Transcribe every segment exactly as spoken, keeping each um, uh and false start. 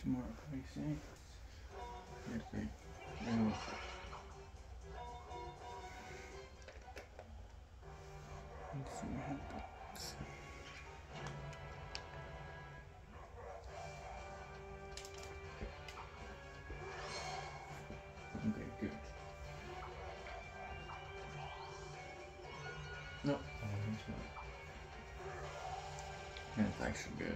more basics. Here's the little let's see what happens. Okay, good. Nope, that's not. That's actually good.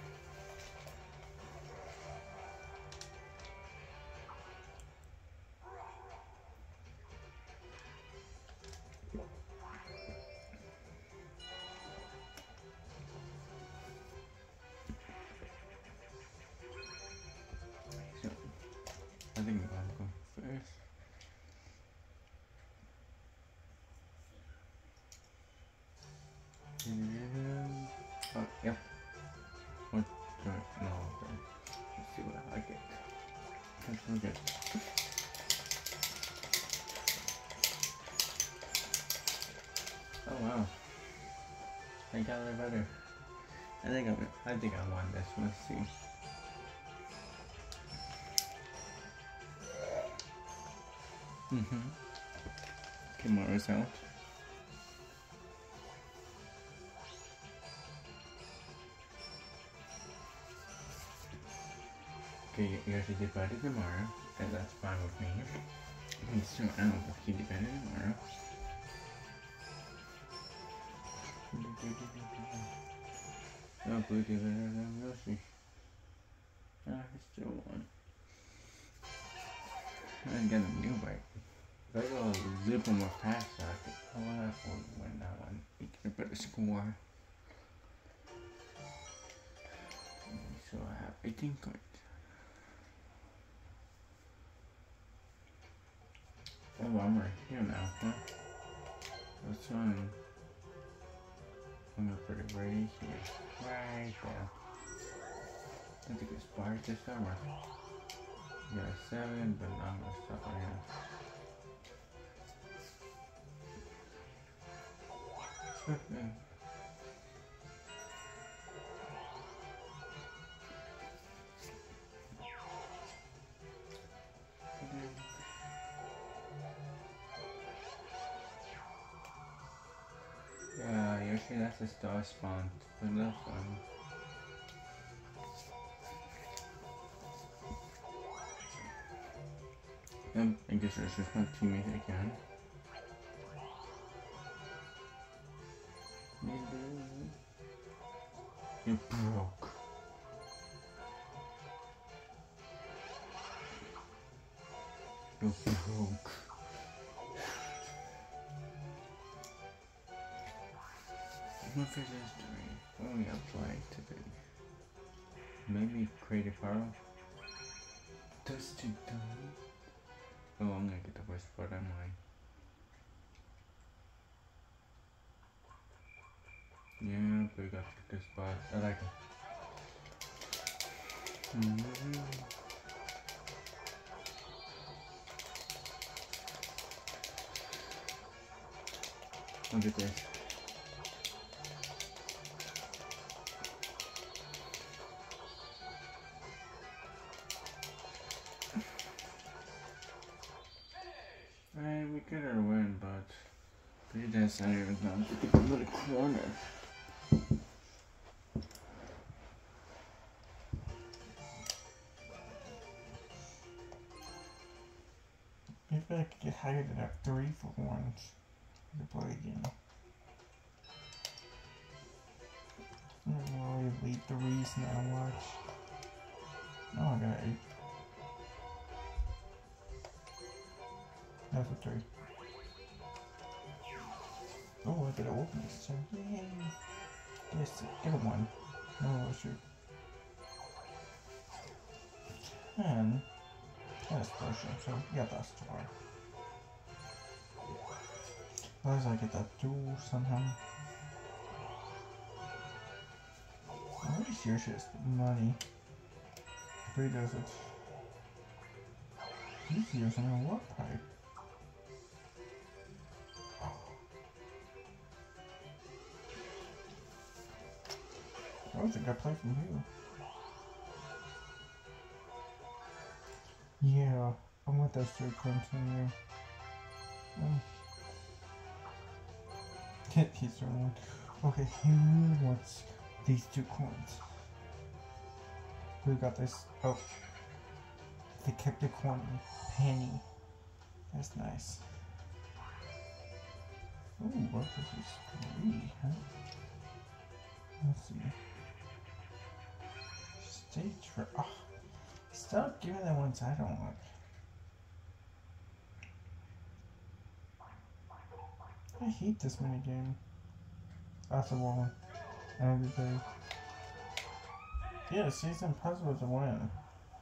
So, I think I'll go first. And, oh, yep. What? No, no, let's see what I get. That's really good. Oh wow. I got it better. I think I, I think I won this one. Let's see. Mm-hmm. Okay, more result. Okay, you guys did better tomorrow, and that's fine with me. He's still out, but he did better tomorrow. Oh, blue did better than Yoshi. Ah, he still won. I didn't get a new bike. If I go a little more fast, I could pull out and win that one. You get a better score. So I have eighteen coins. Oh, I'm right here now, huh? That's fine. I'm gonna put it right here. Right there. I think it's bar this summer. Yeah, seven, but I'm gonna stop right here. Yeah, usually that's a star spawn, but that's fun. Um, I guess there's just my teammate again. You broke. You broke. What is history? Only apply today. Maybe creative power. Dusty done. Oh, I'm gonna get the worst part, am I? Yeah, but we got this spot. I like it. Mm-hmm. Look at this. And we get our win, but pretty dead center is not to the little corner. Maybe I could get higher than that three for once to play again. I don't really lead threes now much. Oh, I got eight. That's a three. Oh, I get an open this time. Yay! Yes, get a one. No, shoot. And that's pressure, so yeah, that's fine. Unless I get that two somehow. I'm pretty sure she has money. If he does it. He's using a warp pipe. I don't think I played from here. Yeah, I want us to continue. Um, he's the one. Okay, who wants these two coins? Who got this? Oh, they kept the coin. Penny. That's nice. Ooh, what is this? Three, huh? Let's see. Stage for. Oh, stop giving the ones I don't like. I hate this minigame. That's a one. Everything. Yeah, season puzzle is a win.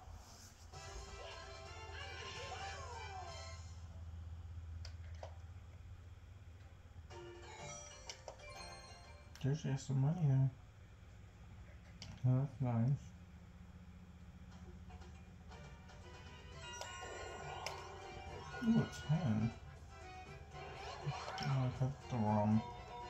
There's just some money there. Oh, that's nice. Ooh, a ten. Oh, I cut the wrong.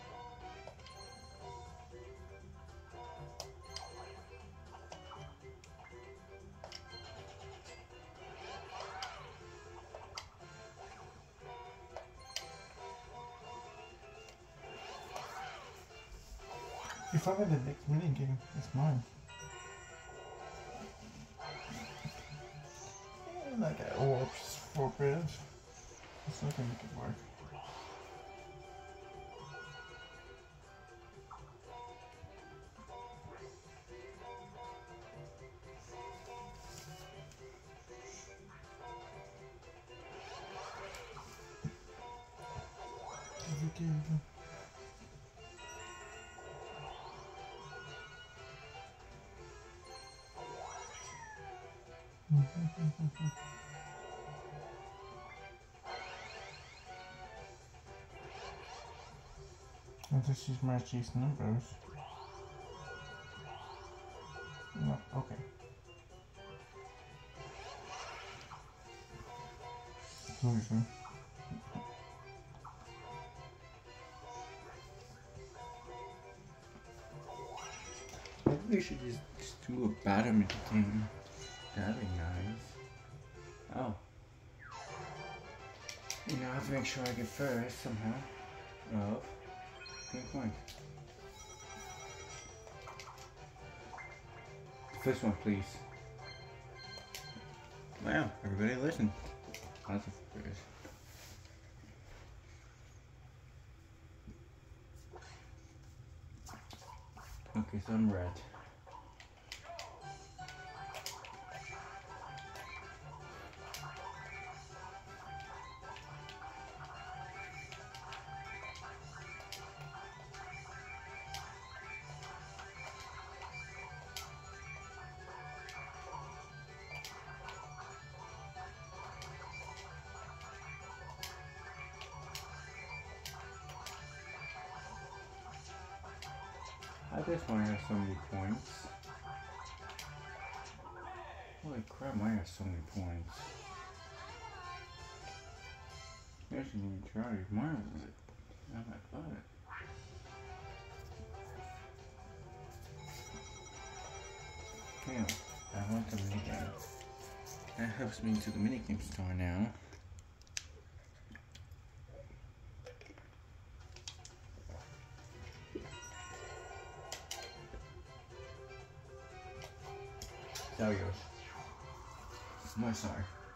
If I win the next minigame, it's mine. And I got orbs for bid. It's not gonna make it work. I just use my chase numbers. No, okay. Solution. Maybe we should just, just do a badminton game. That'd be nice. Oh. You know, I have to make sure I get first somehow. Oh. Good point. First one, please. Wow, everybody listen. That's a first. Okay, so I'm red. I just want to have so many points. Holy crap, I have so many points. I shouldn't even try mine with it. Oh my god. Yeah, I want the minigame. That helps me to the minigame store now. There we go. My sorry.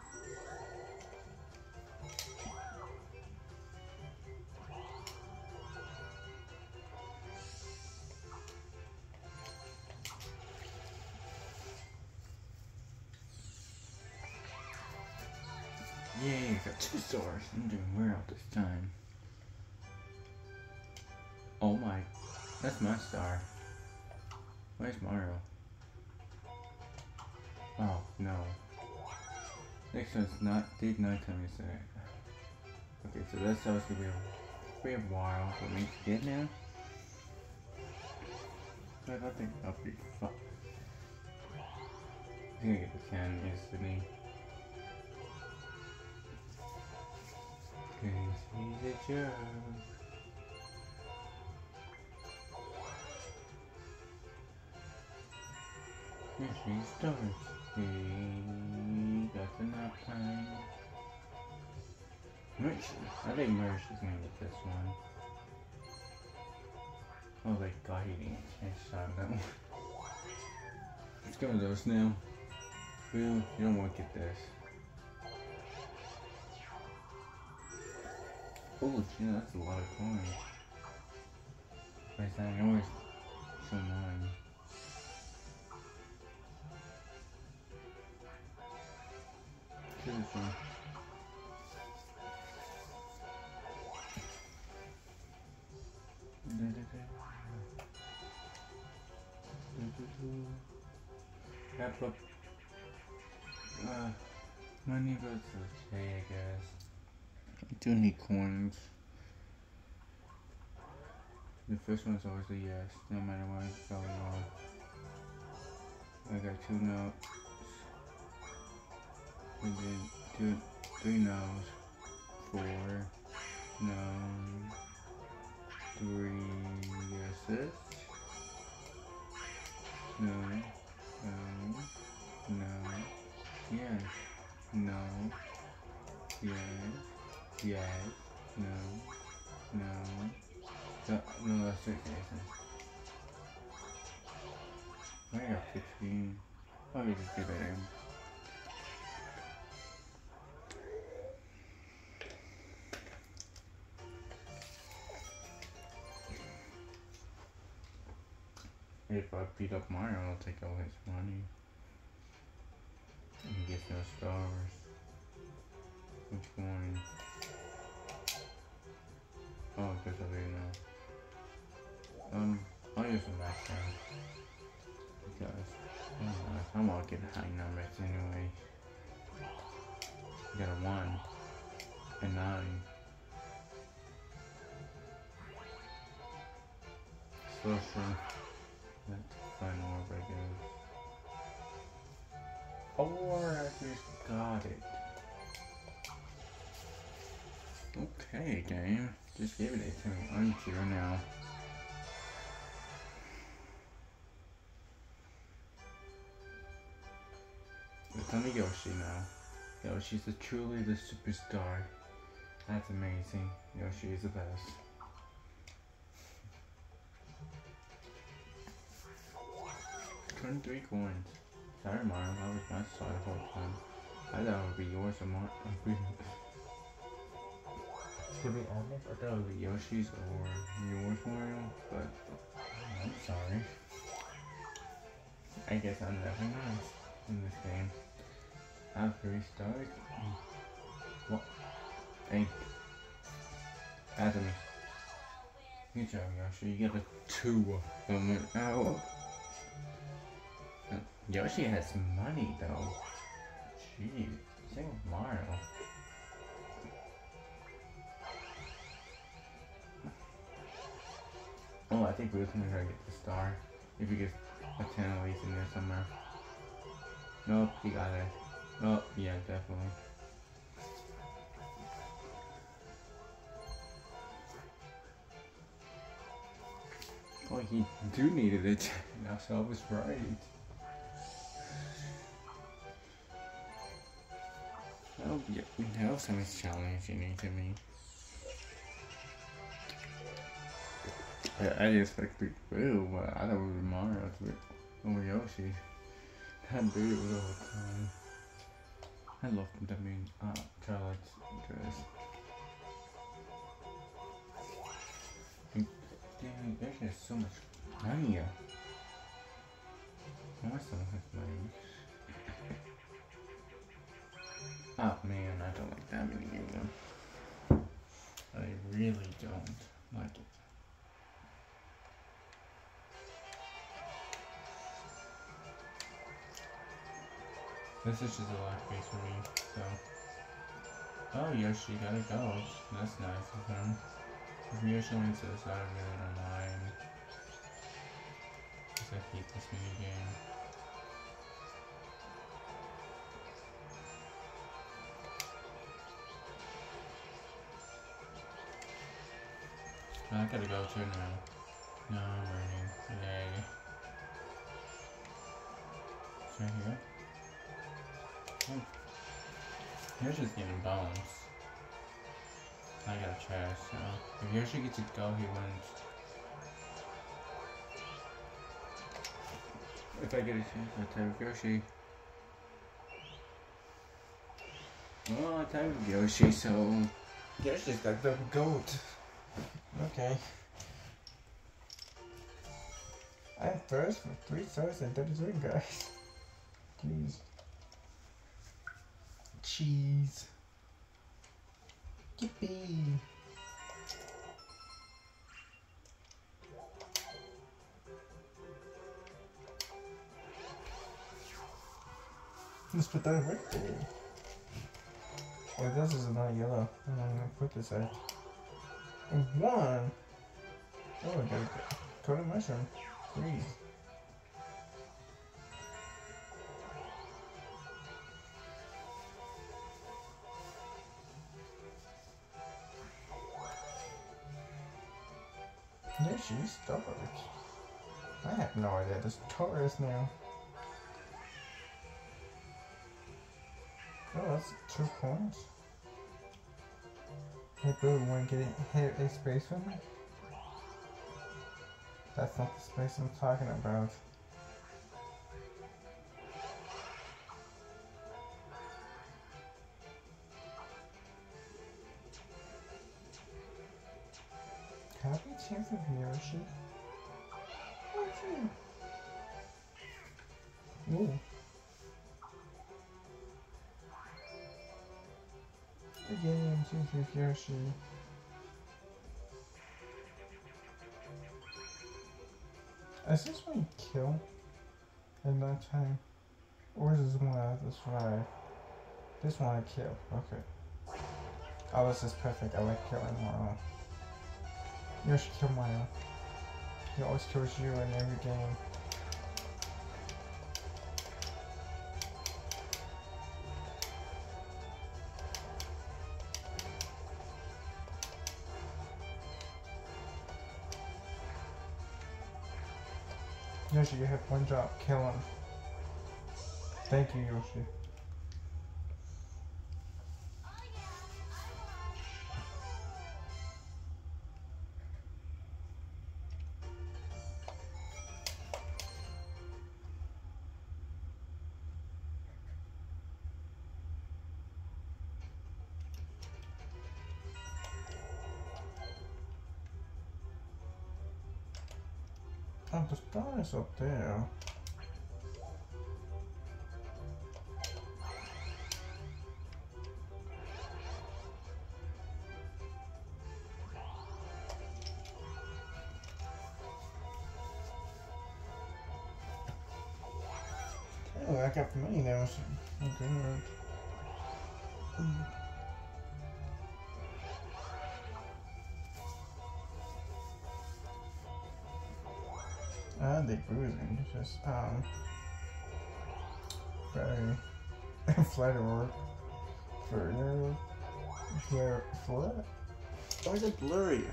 Yay, I got two stars. I'm doing well this time. Oh my, that's my star. Where's Mario? Oh, no. Next one's not, did not tell me to say it. Okay, so that's supposed to be a, be a while for me to get now. But I think I'll be fine. I think I get the ten instantly. Cause he's a jerk. Here she starts. He got the knife. not playing. Merch, I think Merch is gonna get this one. Oh, they got eating. I shot that one. Let's go to those now. Well, you don't want to get this. Holy shit, that's a lot of coins. Where's that? I always so mine. This one. That book. Uh, money goes to okay, I guess. I do need coins. The first one's always a yes, no matter what it's going on. I got two notes. And then two, three no's. Four no's. Three yeses. No. No. No. Yes. No. Yes. Yes. No. No. No, no, that's six cases. I got fifteen. Let me just give it in. If I beat up Mario, I'll take all his money. And he gets no stars. Which one? Oh, because I already know. Um, I'll use the max round. Because, oh my, I'm all getting high numbers anyway. I got a one. A nine. So sure. Let's find more regulars. Oh, I just got it. Okay, game. Just give it to me. I'm here now. It's on Yoshi now. Yoshi's a truly the superstar. That's amazing. Yoshi is the best. twenty-three coins. Sorry, Mario. That was my side the whole time. I thought it would be yours or mine. To be honest, I thought it would be Yoshi's or yours, Mario, but I'm sorry. I guess I'm never nice in this game. I have three stars. What? Hey. After me. Good job, Yoshi. You got a two of them. Ow. Yoshi has money, though. Jeez. Same with Mario. Oh, I think we're gonna try to get the star. If he gets a ten at least in there somewhere. Nope, he got it. Oh, yeah, definitely. Oh, he do needed it. Now, so I was right. Oh, yeah, that was something challenging to me. I, I just like to be blue, but I thought it was Mario over Yoshi. I do it all the time. I love them, I mean, uh, Charlotte's dress. Damn, there's just so much money. I want someone has money. Oh man, I don't like that many of them. I really don't like it. This is just a lot of space for me, so. Oh, Yoshi gotta go. That's nice of him. If Yoshi wins this, I really don't mind. Because I hate this mini game. I gotta go to now. No, I'm waiting. Yay. It's right here. Oh. You're just getting bones. I got a trash, so if Yoshi gets to go, he wins. If I get a chance, I'll tell Yoshi. Well, I'll tell Yoshi, so Yoshi's got the goat. Okay. I'm first for three stars and thirty-three, guys. Jeez. Cheese. Yippee. Let's put that right there. Oh, this is not yellow. I'm gonna put this at one. Oh, I got a coated mushroom. Three. Yeah, she's stars. I have no idea. There's Taurus now. Oh, that's two points. Hey, boo, wanna get hit a space with me? That's not the space I'm talking about. Happy chance of Yoshi. Yoshi. Ooh. Again, chance of Yoshi. Is this one kill in that time? Or is this one I have to survive? This one I kill. Okay. Oh, this is perfect. I like killing Mario. Yoshi kill Mario. He always kills you in every game. Yoshi, you have one job. Kill him. Thank you, Yoshi. Oh, the star is up there. Oh, I got money now. So okay, right. Mm. Ah, the bruising is just um very flatter for your flare flat. Why is it blurry?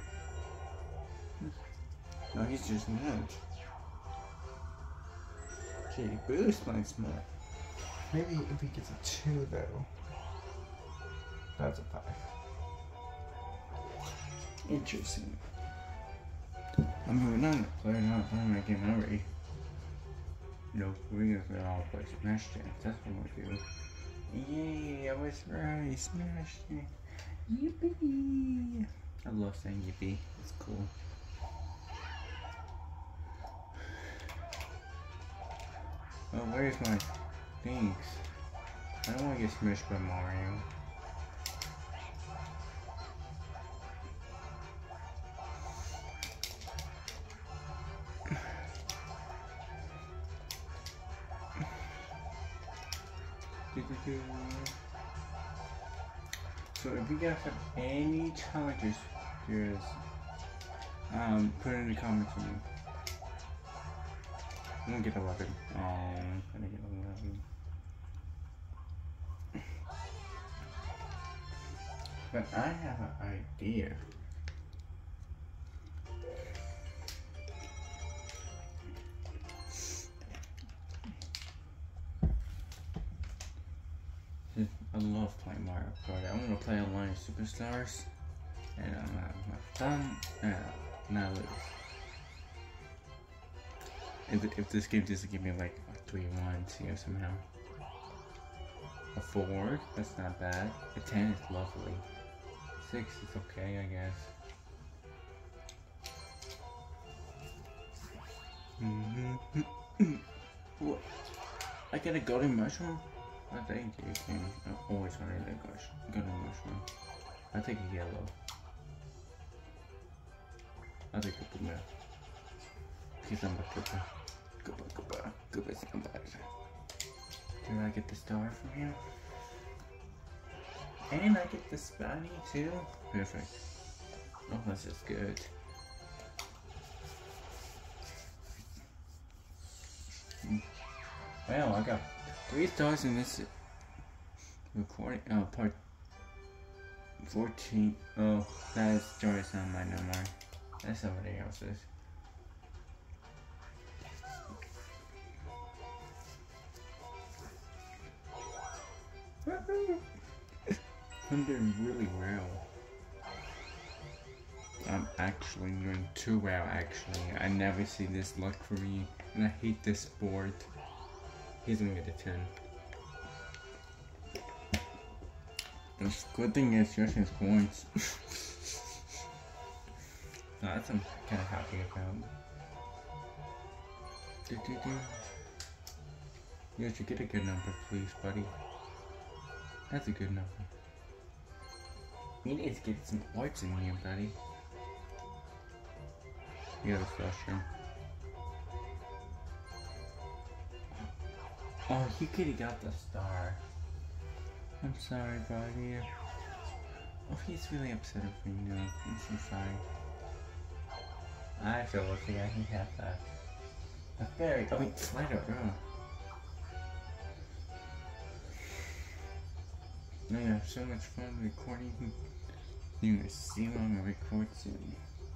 no, he's just nudge. Gee, Boo's playing smart. Maybe if he gets a two though. That's a five. Interesting. I mean, we're not gonna play it out. I'm gonna get memory. No, we're gonna all play Smash Dance. That's what we do. Yay, I was right. Smash Dance. Yippee! I love saying yippee. It's cool. Oh, where's my things? I don't want to get smashed by Mario. So if you guys have any challenges, just um, put it in the comments for me. I'm gonna get a weapon. Oh, I'm gonna get a weapon. But I have an idea. I love playing Mario Kart. I want to play Online Superstars, and I'm gonna have fun, and uh, not lose. If, if this game doesn't give me like a three one two somehow. A four, that's not bad. A ten is lovely. Six is okay, I guess. Mm-hmm. What? I get a golden mushroom? I think you can. I always wanted a golden mushroom. I take a yellow. I take a Koopa. Because I'm a Koopa. Koopa, Koopa. Koopa's somebody. Did I get the star from him? And I get the Spiny too? Perfect. Oh, this is good. Well, I got three stars in this recording. Oh, part fourteen. Oh, that's Joyce on my number. That's somebody else's. I'm doing really well. I'm actually doing too well, actually. I never see this luck for me, and I hate this board. He's gonna get a ten. The good thing is, yours has points. No, that's I'm kind of happy about. Do, do, do. You should get a good number, please, buddy. That's a good number. You need to get some points in here, buddy. You got a flusher. Oh, he could have got the star. I'm sorry, buddy. Oh, he's really upset at me now. I'm so sorry. I feel lucky that he had that. A fairy. I mean, Slider. Oh. I have so much fun recording. You're gonna see when I'm gonna record soon.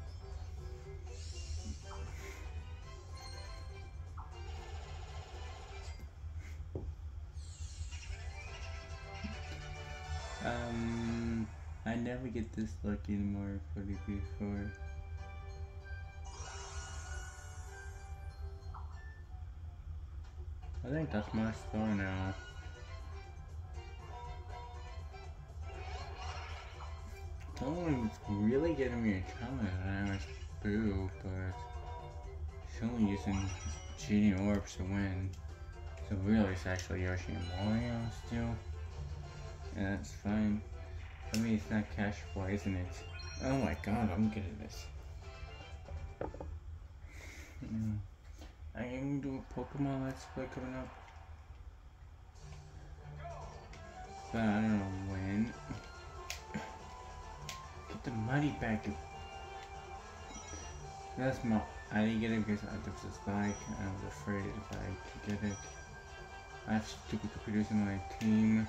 Um, I never get this lucky anymore for the P S four. I think that's my star now. Someone's really getting me a comment and I was boo, but she's only using cheating orbs to win. So really it's actually Yoshi and Mario still. And that's fine. I mean it's not cash flow, isn't it? Oh my god, I'm good at this. Mm. I am gonna do a Pokemon Let's Play coming up. But I don't know when. Get the money back. That's my. I didn't get it because I took this bike. I was afraid if I could get it. I have stupid computers in my team.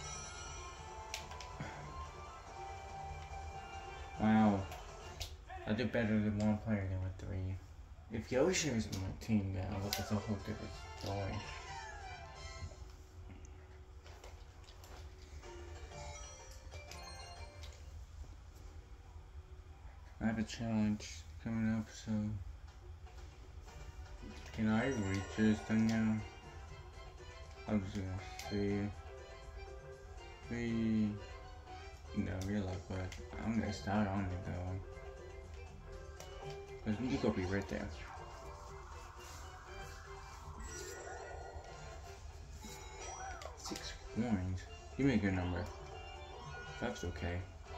Wow. I do better with one player than with three. If Yoshi was in my team now, that's a whole different story. I have a challenge coming up, so can I reach this thing now? I'm just gonna see. Three. No, you're like, but I'm gonna start on it though. Cause you gonna be right there. Six coins. Give me a good number. That's okay.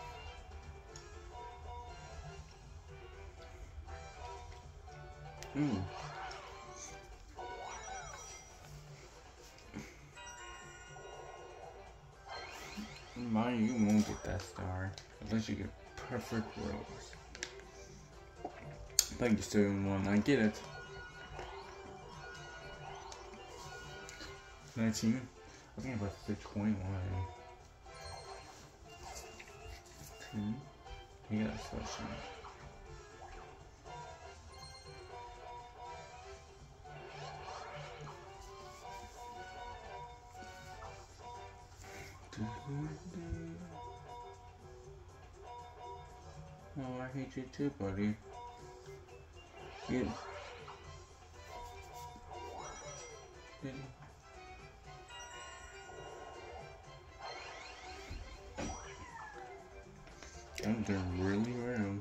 Hmm. Mind you, won't get that star unless you get perfect rolls. But you still one, I get it. nineteen. I think I'm about to say twenty-one. Two. You got a selection. Oh, I hate you too, buddy. You. I'm doing really well.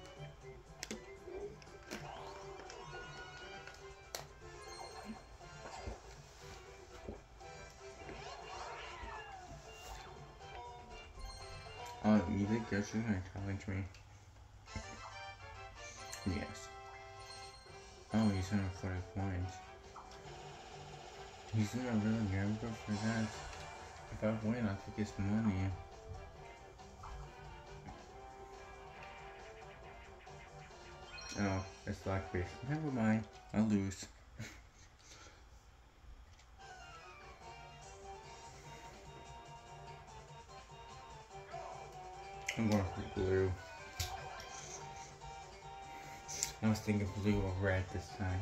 Oh, you think Yoshi's gonna challenge me? Yes. Oh, he's gonna forty points. He's gonna really remember for that. If I win, I'll take his money. Oh, it's like this. Never mind. I'll lose. I'm going for blue. I was thinking blue or red this time.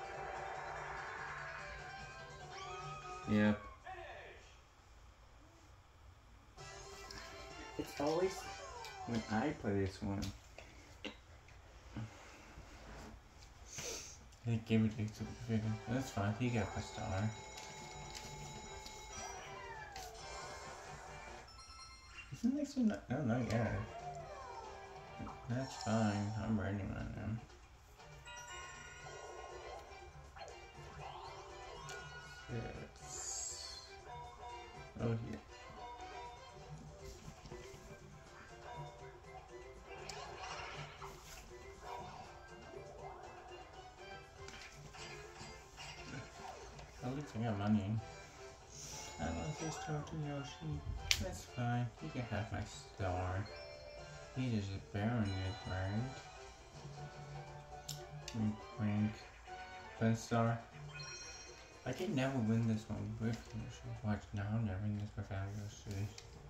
Yep. It's always when I play this one. They gave it to the That's fine, he got a star. Isn't this one? Oh, not yet. That's fine, I'm ready right now. Yes. Oh, yeah. At least I got money. I love this talk to Yoshi. That's fine. He can have my star. He is bearing it, right? Wink, wink. Fun star. I did never win this one with Yoshi. Watch now, I'll never win this without Yoshi.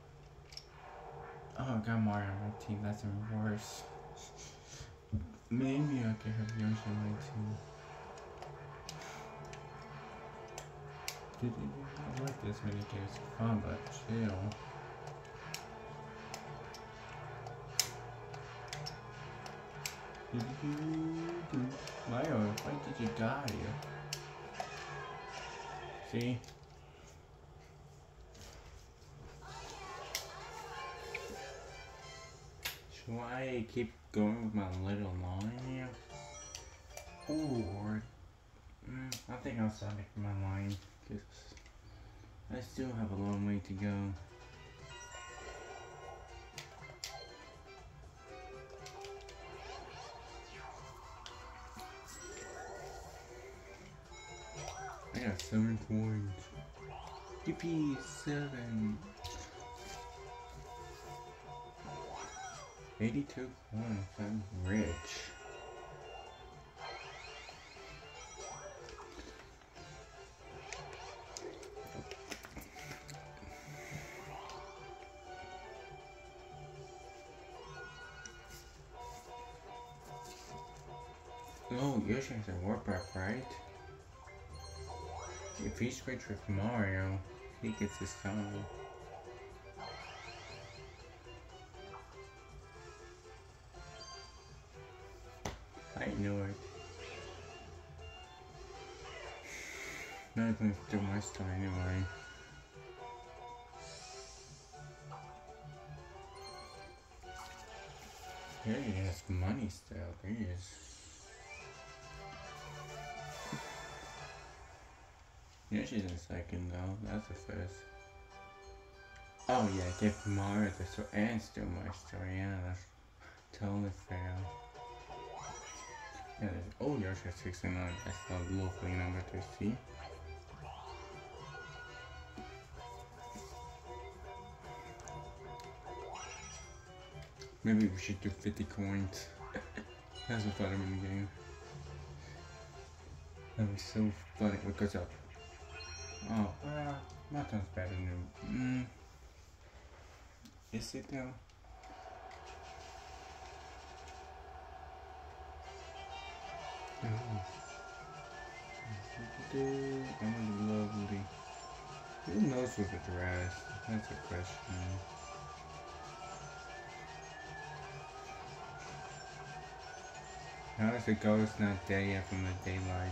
Oh, I got Mario on my team. That's even worse. Maybe I could have Yoshi on my team. I like this mini game. It's fun, but chill. Mario, why did you die? See? Should I keep going with my little line here? Or mm, I think I'll stop making my line because I still have a long way to go. I got seven coins. Yippee, seven. eighty-two coins. I'm rich. Oh, Yoshi has a warp up, right? If he switches with Mario, he gets his song. I knew it. Not going to do my stuff anyway. Here he has money still. He is. Yeah, she's in second though. That's the first. Oh yeah, give Mario the story and steal my story. Yeah, that's totally fair. Yeah, there's, oh, Yoshi has sixty-nine. That's a lovely number to see. Maybe we should do fifty coins. That's a fun in the game. That was so funny. What goes up? Oh, well, that sounds better than. Mm. Is it though? Oh. I'm lovely. Who knows with the dress? That's a question. How does it go? It's not day yet from the daylight.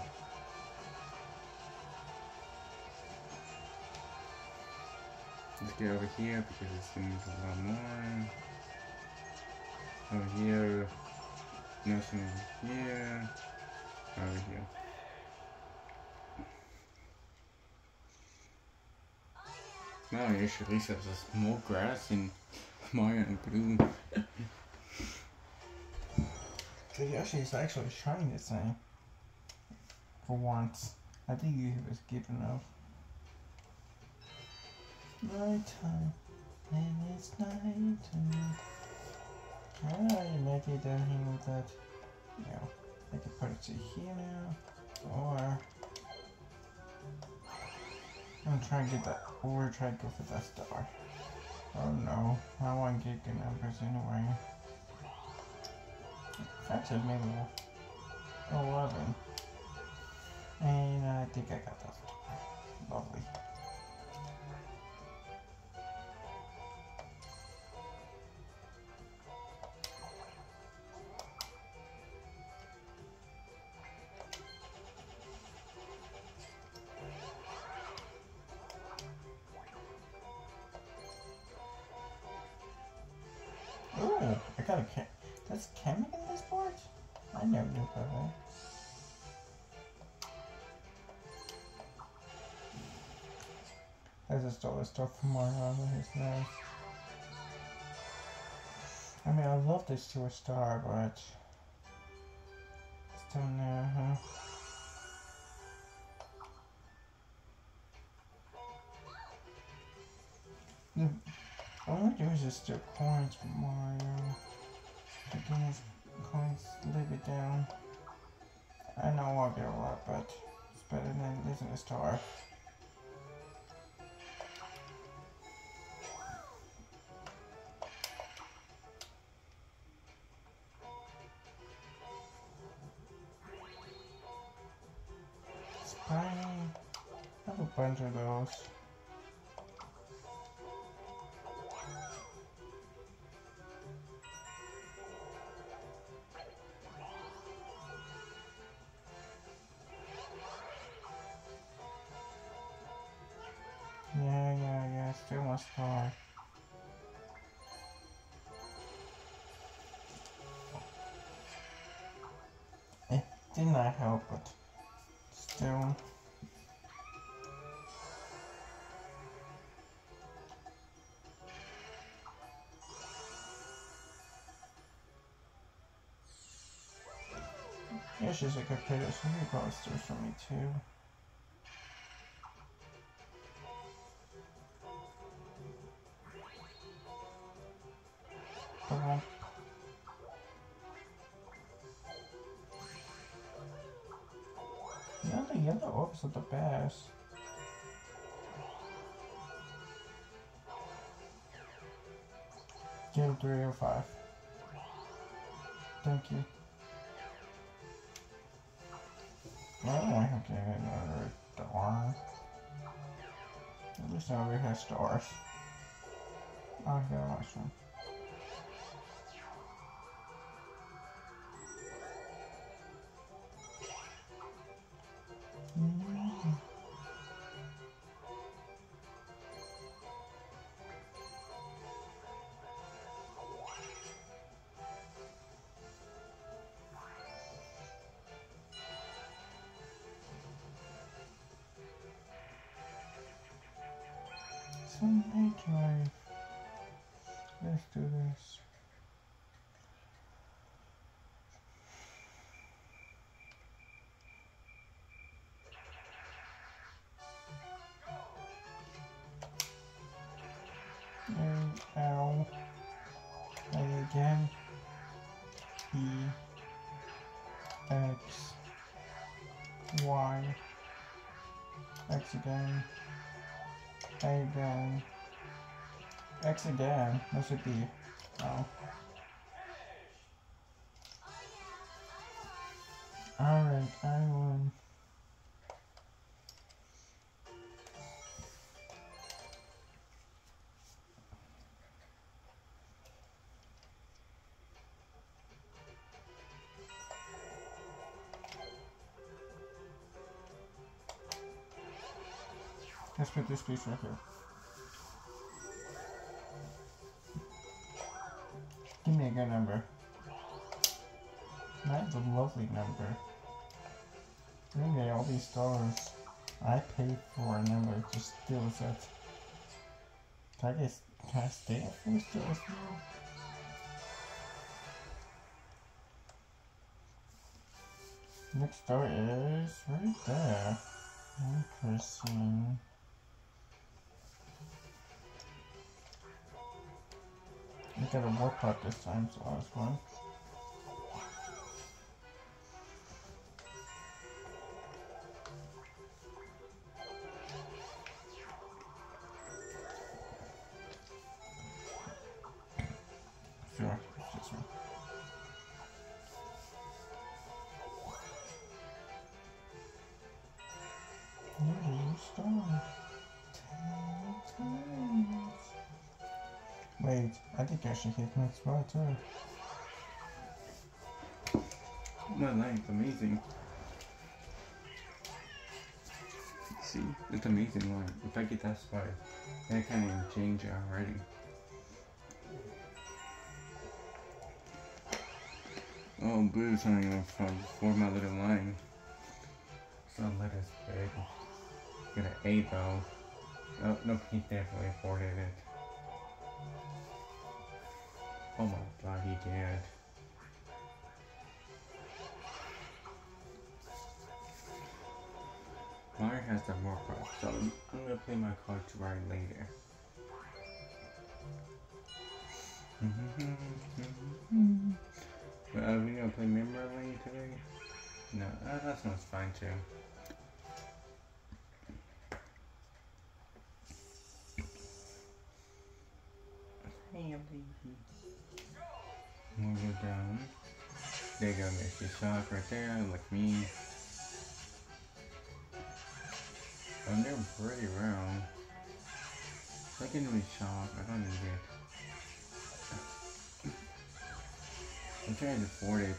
Let's get over here because it seems a lot more. Over here. Nothing over here. Over here. No, actually, there's just more grass in Mario and Blue. So Yoshi is actually trying this thing. For once. I think he was giving up. Nighttime. And it's nighttime. Alright, maybe down here with that. You know, I can put it to here now. Or I'm trying to get that, or try to go for that star. Oh no, I want to get good numbers anyway. Actually, maybe eleven. And I think I got that. Lovely. Oh, I got a chem. That's chemic in this board? I never knew about that. I just stole the stuff from Mario. It's nice. I mean, I love this to a star, but still no, huh? The only thing is just steal coins from Mario. The thing is, coins leave it down. I know I'll get a lot, but it's better than losing a star. Spiny. I have a bunch of those. Yeah, yeah, yeah, still a star. It did not help, but still. Yeah, she's a good player, so he probably steals from me too. Bump. Yeah, the yellow orbs are the best. Get three oh five. Thank you. I don't like him getting another star. At least I already have stars. I'll get a nice one. Mm-hmm. Sunday drive. Let's do this. A, L, A again, E, X, Y, X again, A again, X again, that should be, oh. Alright, I won. Let's put this piece right here. Give me a good number. That's a lovely number. Really, all these stars. I paid for a number to steal that. Can I just can I stay at four stars now? Next star is right there. Interesting. I got a warp part this time, so that was fun. Sure, this one. New star. Ten times. Wait, I think I should hit my spot too. My line's amazing. See, it's amazing line. If I get that spot, then I can't even change it already. Oh, blue's trying to form my little line. So let us big. Get an eight though. Oh, no, he definitely afforded it. Oh my god, he did. Mario has the more cards, so I'm gonna play my cards right later. But are we gonna play Memory Lane today? No, uh, that sounds fine too. Hey, we'll go down. There you go, Misty Shock right there, like me. Oh, they're pretty round. I can really shock, I don't need it. I'm trying to afford it.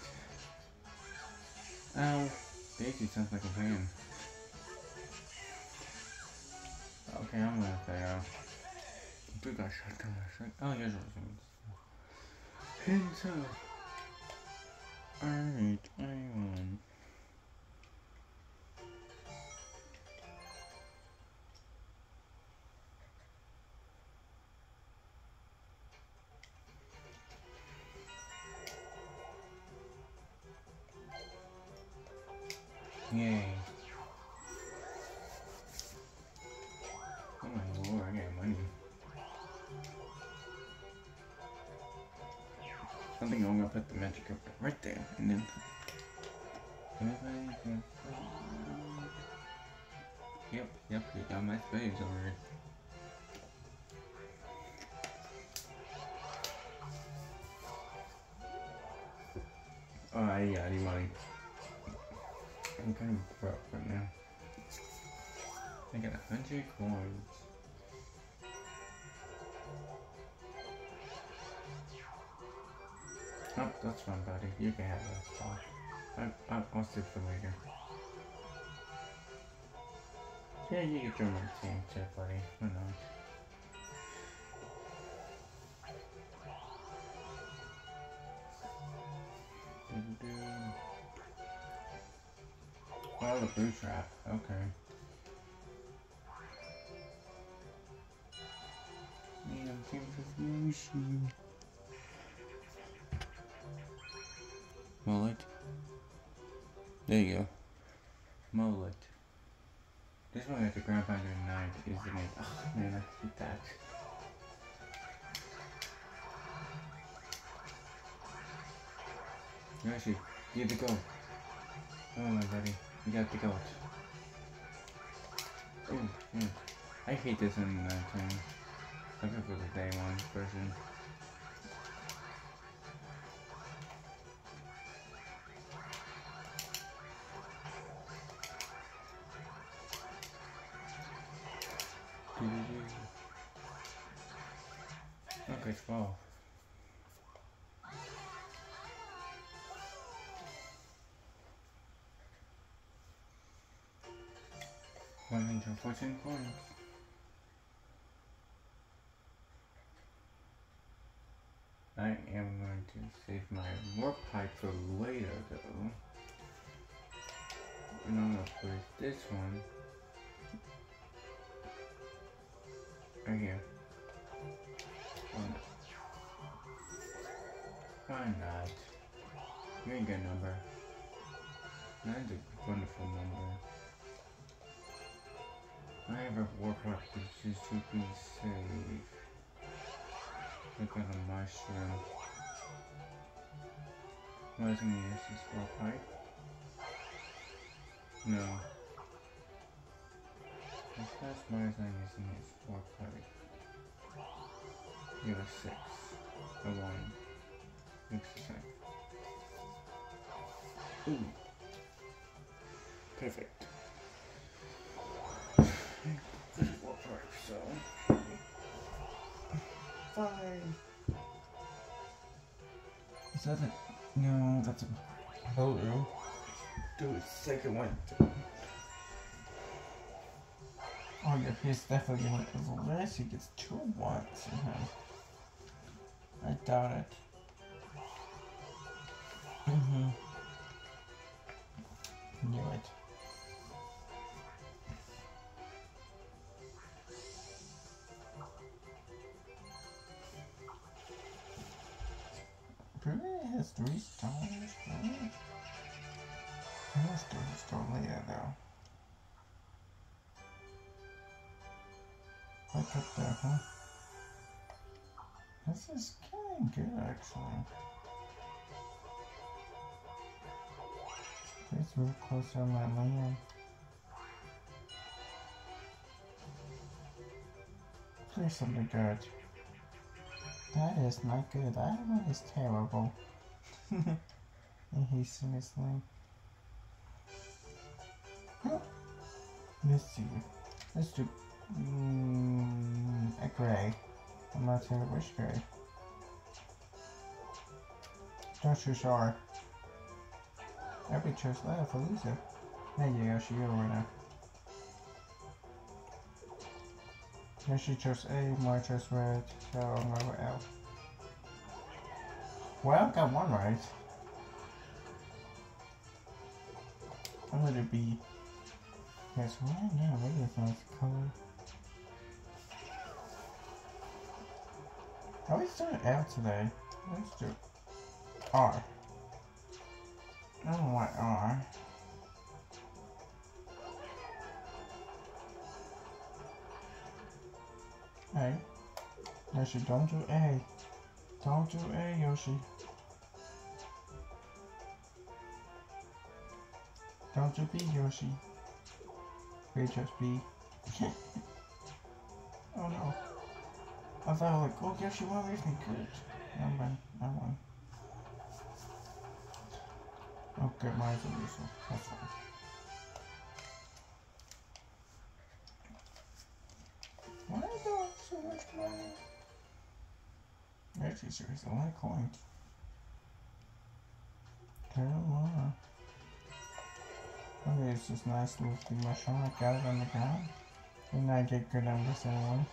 Ow! Daisy sounds like a fan. Okay, I'm gonna say, uh... we got shot down, shot. Oh, here's what it means. Hands up! Alright, I won. Yay. Oh my lord, I got money. I think I'm gonna put the magic up right there, and then... Yep, yep, you got my space over here. Oh, I got any money. I'm kind of broke right now. I got a hundred coins. Oh, that's fine, buddy. You can have that spot. I, I, I'll save for later. Yeah, you can join my team too, buddy. Why not? Oh, the blue trap. Okay. Yeah, I'm team for Yoshi. Mullet. There you go. Mullet. This one got the ground pounder nine, isn't it? Oh man, I hate that. Yoshi, get the goat. Oh my buddy, you got the goat. Ooh, yeah. I hate this in uh, time. I prefer the day one version. Okay, twelve. one hundred fourteen coins. I am going to save my warp pipe for later though. And I'm gonna place this one right here. Why not? Why not? You ain't got a number. Nine's a wonderful number. I have a warp pipe just to be safe. Look at a mushroom. What is gonna use this warp pipe? No. That's not smart as I'm using this warp pipe. You have a six. A one. Makes a sense. Ooh. Perfect. This is warp pipe, so. Fine. Is that a... No, that's a... Hello. Do a second one. Oh yeah, he's definitely one of the last. He gets two ones somehow. I doubt it. Mm-hmm. Knew it. Really has three stars? Really? I must do a stone later though. Like up there, huh? This is kinda good actually. It's real close on my land. Please something good. That is not good. That one is terrible. And he's seriously. Huh. Let's see. Let's do mm, a gray. I'm not sure which gray. Don't choose R. Every chose left for loser. There you go, she over now. Yeah, she chose A, Mara chose red, so I'm going with L. Well, I got one right. I'm gonna be. Yes, right now, what is that color? Are we doing L today? Let's do R. I don't want R. A. Yoshi, don't do A. Don't do A, Yoshi. Don't do B, Yoshi. We chose B. Oh no. I thought I was like, oh, Yoshi, why leave me good? Never mind, never mind. Okay, mine's a loser. That's fine. Why is there so much money? Actually, seriously, a lot of coins. Carolina. Okay, it's this nice little mushroom. I got it on the ground. And I get good numbers anyway.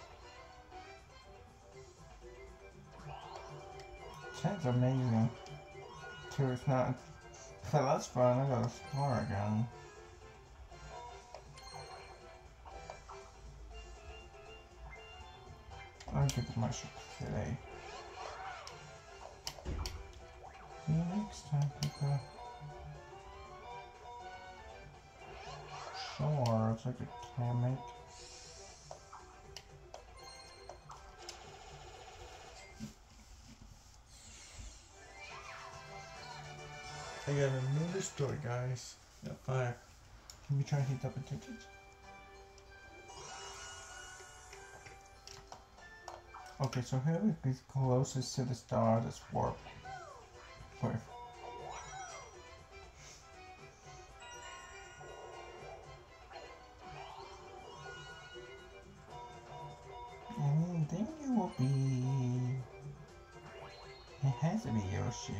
That's amazing. Too, it's not. But that's fun. I got a star again. I'll get the mushrooms today. See you next time, people. Sure, it's like a Kamek. I got another story, guys. Got five. Can we try to hit double digits? Okay, so here is closest to the star that's warp. Where? And then you will be. It has to be Yoshi.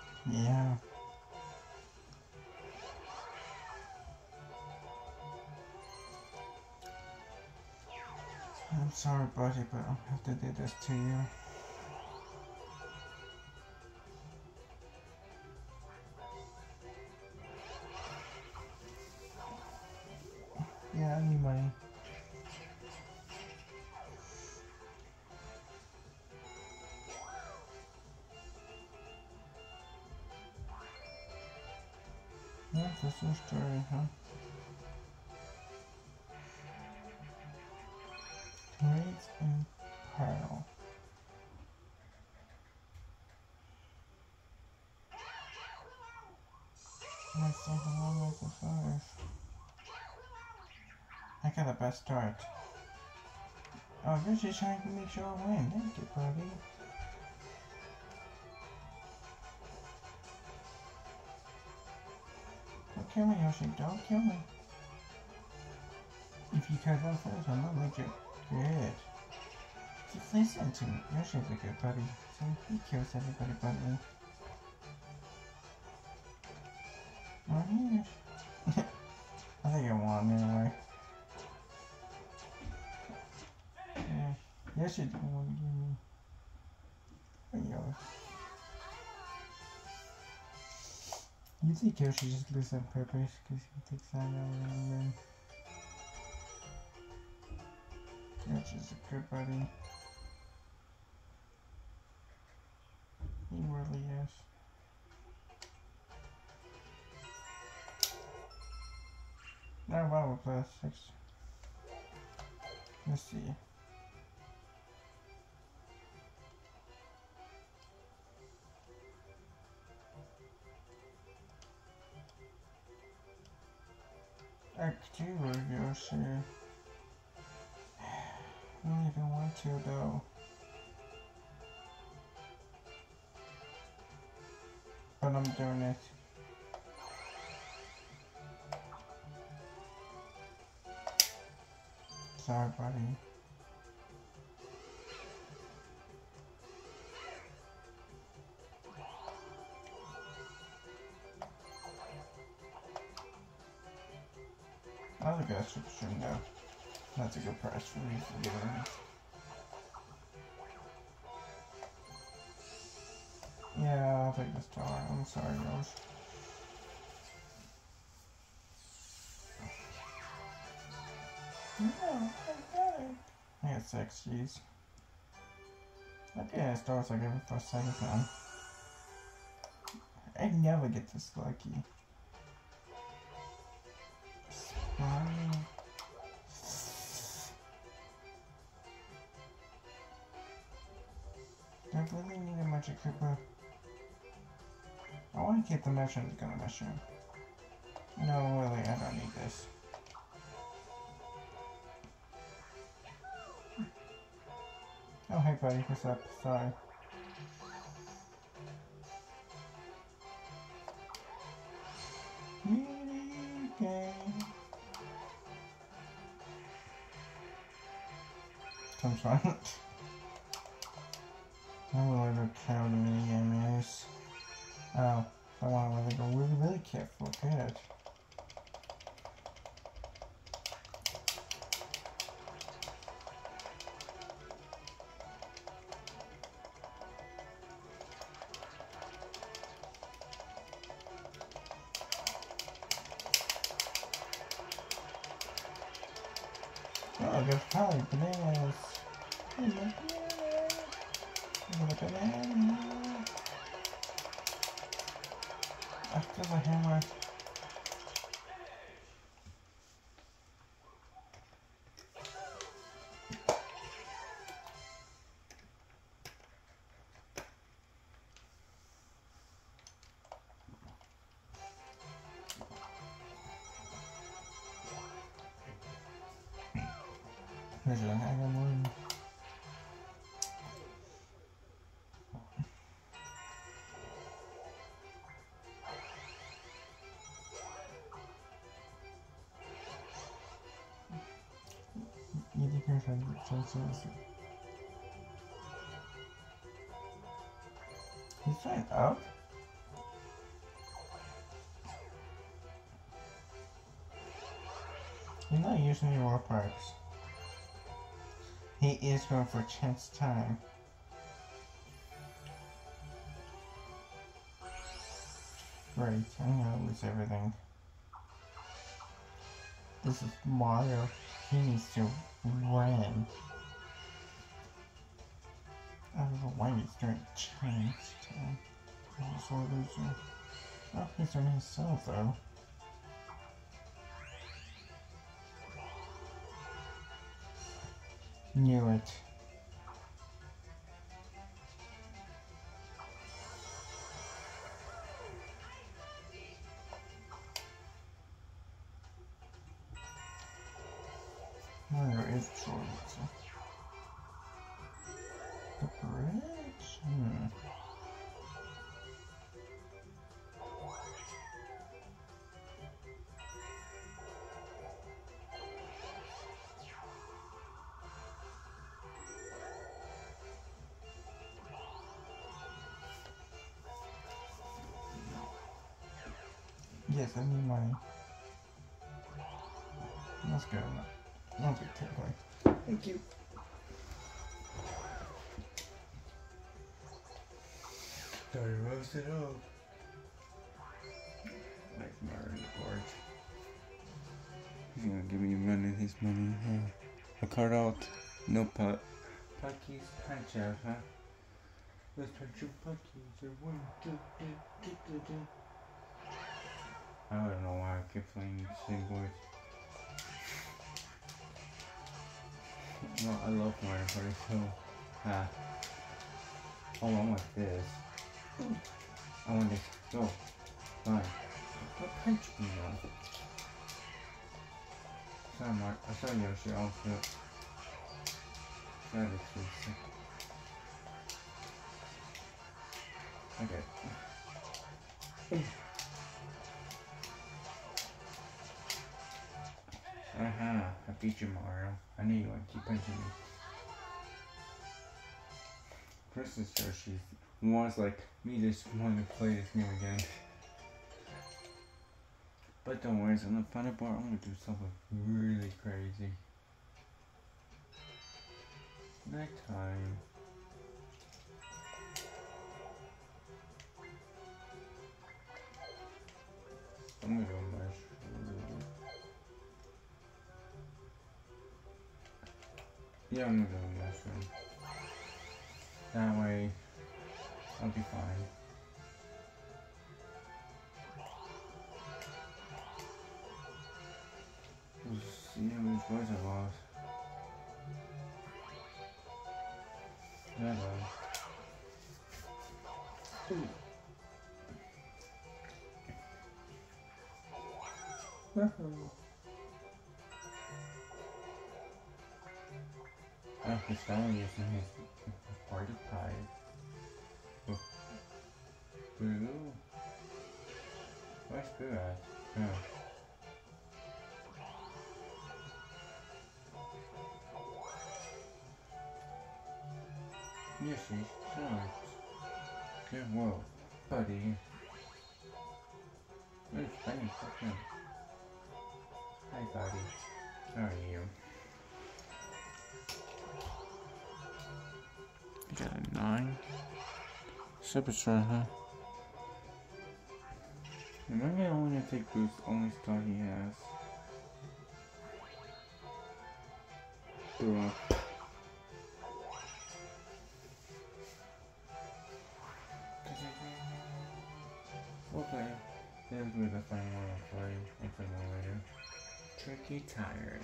Yeah. I'm sorry, buddy, but I'll have to do this to you. Yeah, I need money. Yeah, that's your story, huh? Trades and Pearl. Let's see how long is the five. I got a best start. Oh, you're just trying to make sure I win. Thank you, buddy. Don't kill me, Yoshi. Don't kill me. If you cut out first, I'm gonna make it good. Just listen to me. Yoshi's a good buddy. So he kills everybody but me. Oh, here. I think I won anyway. Yeah. Yoshi didn't want to give me. But Yoshi. You think Yoshi just loses on purpose because he takes that out and then. Yoshi's a good buddy. He really is. Now, wow, we're plus six. Let's see. Act two of Yoshi. I don't even want to though. But I'm doing it. Sorry, buddy. That's a good subscription though. That's a good price for me for doing this. Yeah, I'll take this tower. I'm sorry, guys. No, I got it. I got six G's. I think I start like every first second time. I never get this lucky. Spawning. Do I really need a magic creeper? I want to keep the mushroom to go to mushroom. No, really, I don't need this. Oh, hey buddy, what's up? Sorry. Mini game. Comes fun. I don't really know how the mini game is. Oh, I want to really go really, really careful. Good. Oh, there's probably bananas. There's a banana. There's a banana. Ah, there's a hammer. There's a hammer. You think you're trying to get so seriously? He's trying up? He's not using any war parks. He is going for chance time. Great, I'm gonna lose everything. This is Mario. He needs to run. I don't know why he's doing chance time. Also losing. Oh, he's doing himself though. Knew it. Mario is short. The bridge? Hmm. Yes, I need money. Let's go. I'll get takeaway. Thank you. Sorry, roast it up. Like Mario Kart. He's gonna give me money, his money, huh? A card out. No puck. Puckies punch out, huh? Let's punch your puckies. One, two, three, two, two, two. I don't know why I keep playing the same voice. No, I love Mario Party, so ah. Oh, I want this. I want this. Go. Fine. What punch me now? I saw Mar I saw Yoshi also. That is sick. Okay. Uh-huh, I beat you, Mario. I knew you would keep punching me. Princess Yoshi wants like me just want to play this game again. But don't worry, so on the final part, I'm gonna do something really crazy. Nighttime. I'm gonna go mushroom. Yeah, I'm gonna go mushroom. That way, I'll be fine. We'll see how many points I lost. Hello. Woohoo. Oh, he's finally using his party pie. Boo. Where's Boo at? Oh. Yes, he's short. Good, whoa, buddy. Where's Benny? Fuck him. Hi, buddy. How are you? You got a nine? Superstar, huh? Am I gonna only take Boost only star he has? Bro. We'll play. This will be the final one I'll play. I'll play more later. Tricky Tires.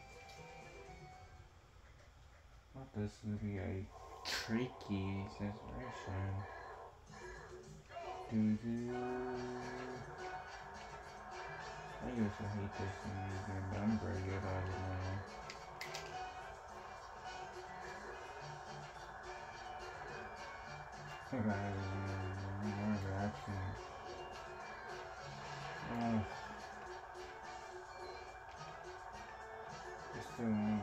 Well, this will be a tricky situation. Doo doo. I used to hate this in this game, but I'm very good at it now. I got more reaction. Oh. It's still on.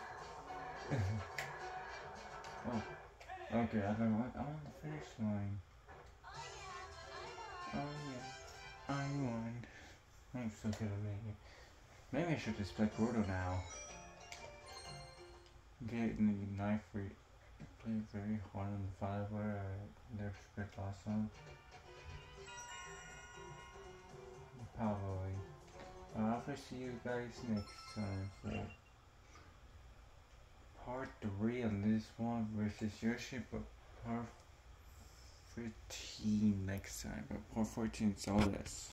Oh. Okay, I don't want. I'm on the finish line. Oh yeah. I won. I'm so good at making it. Maybe I should just play Gordo now. getting a knife for play very hard on the fiber. They're pretty awesome. Probably. Uh, I'll see you guys next time for part three on this one versus Yoshi, but part fifteen next time. But part fourteen is all this.